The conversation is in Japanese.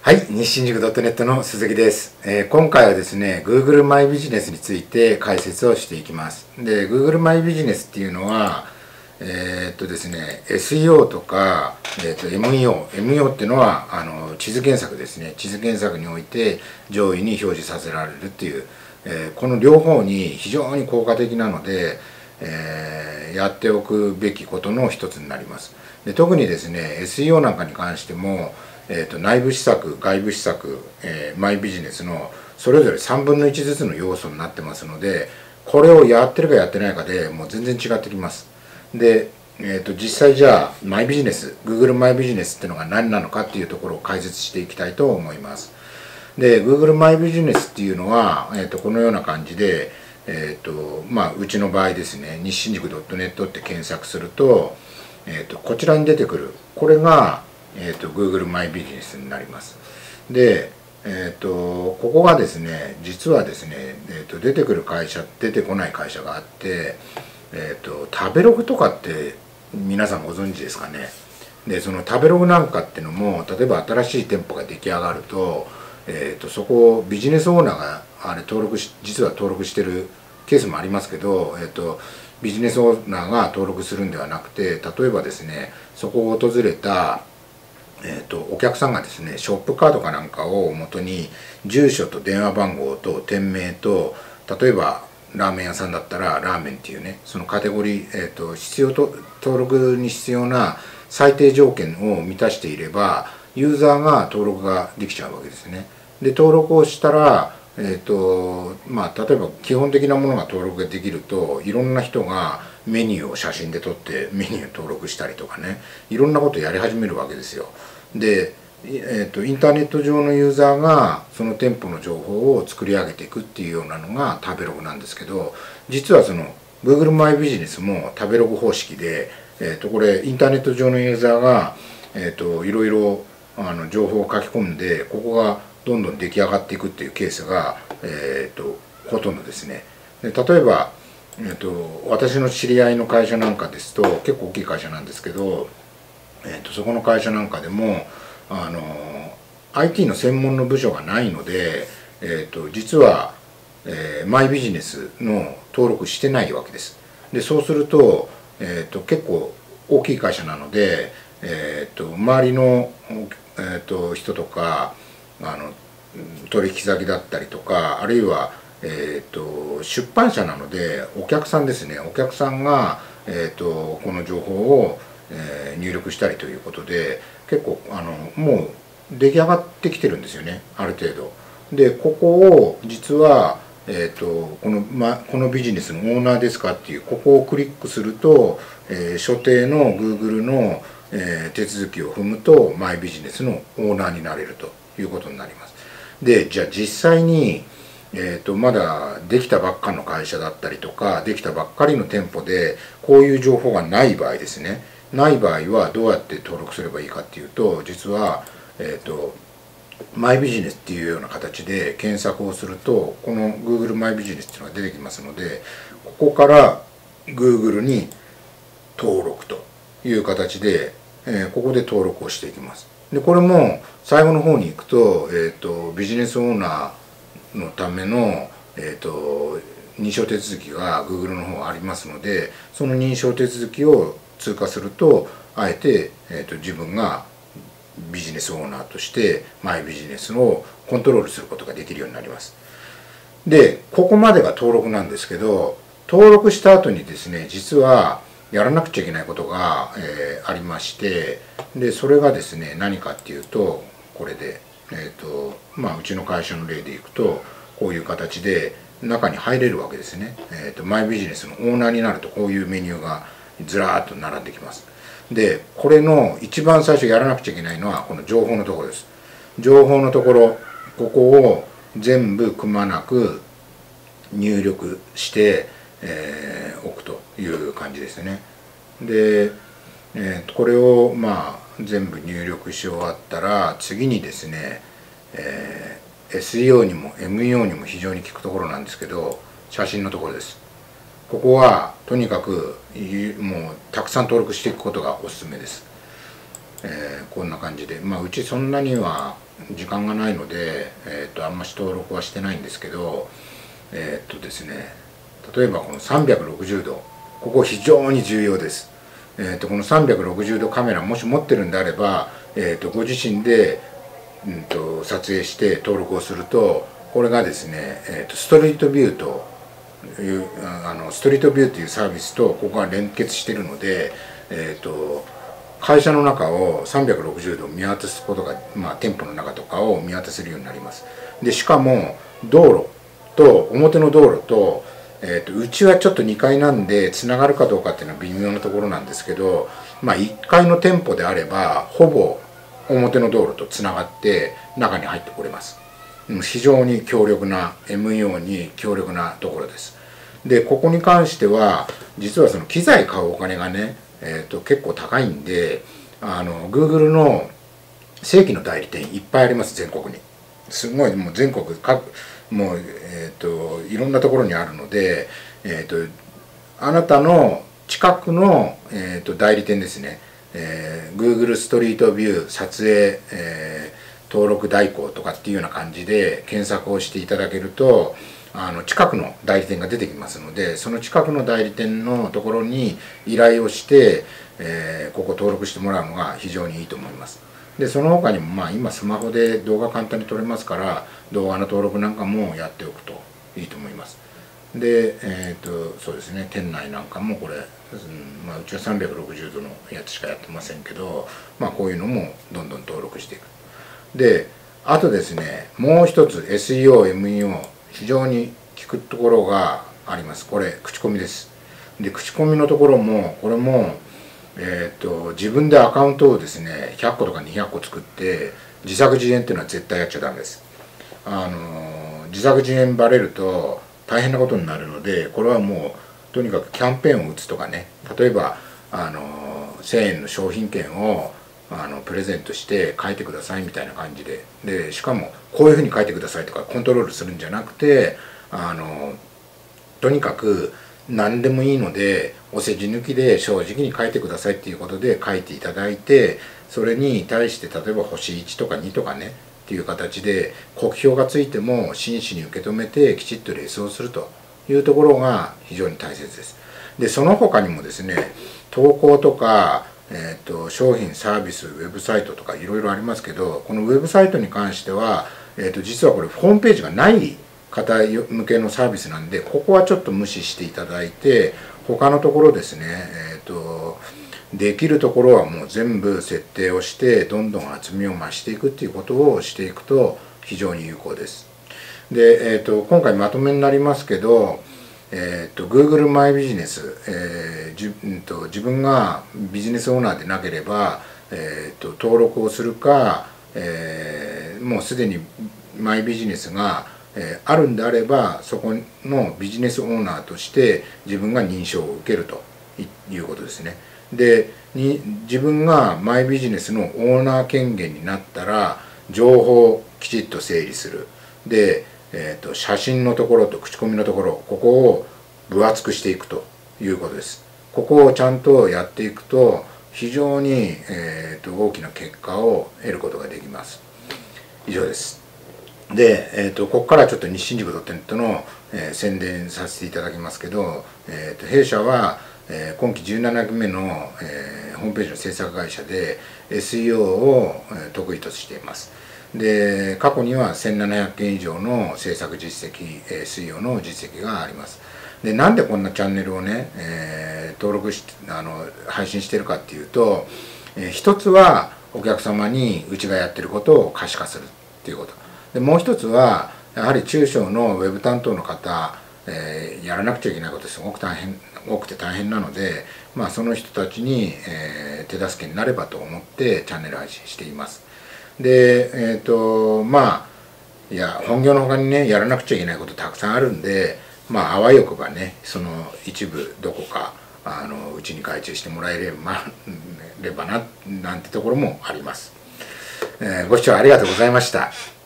はい、日新宿 .net の鈴木です。今回はですね、Google マイビジネスについて解説をしていきます。で、Google マイビジネスっていうのは、ですね、SEO とか、MEO っていうのは地図検索ですね。地図検索において上位に表示させられるっていう、この両方に非常に効果的なので、やっておくべきことの一つになります。で、特にですね、SEO なんかに関しても、内部施策、外部施策、マイビジネスのそれぞれ3分の1ずつの要素になってますので、これをやってるかやってないかでもう全然違ってきます。で、実際じゃあマイビジネス、Google マイビジネスっていうのが何なのかっていうところを解説していきたいと思います。で、Google マイビジネスっていうのは、このような感じで、うちの場合ですね、日新宿 .net って検索すると、こちらに出てくる、これがGoogle マイビジネスになります。で、ここがですね、実はですね、出てくる会社、出てこない会社があって、食べログとかって皆さんご存知ですかね。で、その食べログなんかっていうのも、例えば新しい店舗が出来上がると、そこをビジネスオーナーが実は登録してるケースもありますけど、ビジネスオーナーが登録するんではなくて、例えばですね、そこを訪れたお客さんがですね、ショップカードかなんかを元に住所と電話番号と店名と、例えばラーメン屋さんだったらラーメンっていうね、そのカテゴリー、登録に必要な最低条件を満たしていればユーザーが登録ができちゃうわけですね。で、登録をしたら例えば基本的なものが登録ができると、いろんな人がメニューを写真で撮ってメニュー登録したりとかね、いろんなことをやり始めるわけですよ。で、インターネット上のユーザーがその店舗の情報を作り上げていくっていうようなのが食べログなんですけど、実はその Google マイビジネスも食べログ方式で、これインターネット上のユーザーが、いろいろ情報を書き込んで、ここがどんどん出来上がっていくっていうケースが、ほとんどですね。で、例えば、私の知り合いの会社なんかですと、結構大きい会社なんですけど、そこの会社なんかでもIT の専門の部署がないので、実は、マイビジネスの登録してないわけです。で、そうすると、結構大きい会社なので、周りの、人とか取引先だったりとか、あるいは、出版社なのでお客さんですね、お客さんが、この情報を入力したりということで、結構もう出来上がってきてるんですよね、ある程度。で、ここを実は、このビジネスのオーナーですかっていう、ここをクリックすると、所定の Google の、手続きを踏むとマイビジネスのオーナーになれるということになります。で、じゃあ実際にまだできたばっかの会社だったりとか、できたばっかりの店舗でこういう情報がない場合ですね、ない場合はどうやって登録すればいいかっていうと、実はマイビジネスっていうような形で検索をすると、この Google マイビジネスっていうのが出てきますので、ここから Google に登録という形で、ここで登録をしていきます。で、これも最後の方に行くと、ビジネスオーナーのための、認証手続きが Google の方ありますので、その認証手続きを通過すると、あえて、自分がビジネスオーナーとしてマイビジネスをコントロールすることができるようになります。で、ここまでが登録なんですけど、登録した後にですね、実はやらなくちゃいけないことが、ありまして、で、それがですね、何かっていうと、これで、うちの会社の例でいくと、こういう形で中に入れるわけですね。マイビジネスのオーナーになると、こういうメニューがずらーっと並んできます。で、これの一番最初やらなくちゃいけないのは、この情報のところです。情報のところ、ここを全部くまなく入力して、おくという感じですね。で、これを全部入力し終わったら、次にですね、SEO にも MEO にも非常に効くところなんですけど、写真のところです。ここはとにかくもうたくさん登録していくことがおすすめです。こんな感じで、うちそんなには時間がないので、あんまし登録はしてないんですけど、ですね、例えばこの360度、ここ非常に重要です。この360度カメラもし持ってるんであれば、ご自身で、撮影して登録をすると、これがですね、ストリートビューというストリートビューというサービスとここが連結しているので、会社の中を360度見渡すことが、店舗の中とかを見渡せるようになります。でしかも道路と表の道路と、うちはちょっと2階なんでつながるかどうかっていうのは微妙なところなんですけど、1階の店舗であればほぼ表の道路とつながって中に入ってこれます。非常に強力な MEO に強力なところです。でここに関しては実はその機材買うお金がね、結構高いんで、Google の正規の代理店いっぱいあります。全国にすごい、もう全国各もう、いろんなところにあるので、あなたの近くの、代理店ですね、Google ストリートビュー撮影、登録代行とかっていうような感じで検索をしていただけると、近くの代理店が出てきますので、その近くの代理店のところに依頼をして、ここ登録してもらうのが非常にいいと思います。でその他にも今スマホで動画簡単に撮れますから、動画の登録なんかもやっておくといいと思います。で、そうですね、店内なんかもこれ、うちは360度のやつしかやってませんけど、こういうのもどんどん登録していく。であとですね、もう一つ SEO、MEO 非常に効くところがあります。これ口コミです。で口コミのところもこれも自分でアカウントをですね100個とか200個作って自作自演っていうのは絶対やっちゃダメです。自作自演バレると大変なことになるので、これはもうとにかくキャンペーンを打つとかね、例えば1000円の商品券をプレゼントして書いてくださいみたいな感じで、しかもこういうふうに書いてくださいとかコントロールするんじゃなくて、とにかく何でもいいのでお世辞抜きで正直に書いてくださいっていうことで書いていただいて、それに対して例えば星1とか2とかねっていう形で酷評がついても真摯に受け止めてきちっとレスをするというところが非常に大切です。でその他にもですね、投稿とか、商品サービスウェブサイトとかいろいろありますけど、このウェブサイトに関しては、実はこれホームページがない方向けのサービスなんで、ここはちょっと無視していただいて、他のところですね、できるところはもう全部設定をしてどんどん厚みを増していくっていうことをしていくと非常に有効です。で、今回まとめになりますけど、Google マイビジネス、自分がビジネスオーナーでなければ、登録をするか、もうすでにマイビジネスがあるんであれば、そこのビジネスオーナーとして自分が認証を受けるということですね。で自分がマイビジネスのオーナー権限になったら情報をきちっと整理する。で、写真のところと口コミのところ、ここを分厚くしていくということです。ここをちゃんとやっていくと非常に、大きな結果を得ることができます。以上です。で、ここからちょっと日進塾.netの、宣伝させていただきますけど、弊社は、今期17期目の、ホームページの制作会社で SEO を得意としています。で過去には1700件以上の制作実績、SEO の実績があります。でなんでこんなチャンネルをね、登録し配信してるかっていうと、一つはお客様にうちがやってることを可視化するっていうことで、もう一つはやはり中小のウェブ担当の方、やらなくちゃいけないことすごく多くて大変なので、その人たちに、手助けになればと思ってチャンネル配信しています。でいや本業のほかにねやらなくちゃいけないことたくさんあるんで、あわよくばねその一部どこかうちに外注してもらえればななんてところもあります。ご視聴ありがとうございました。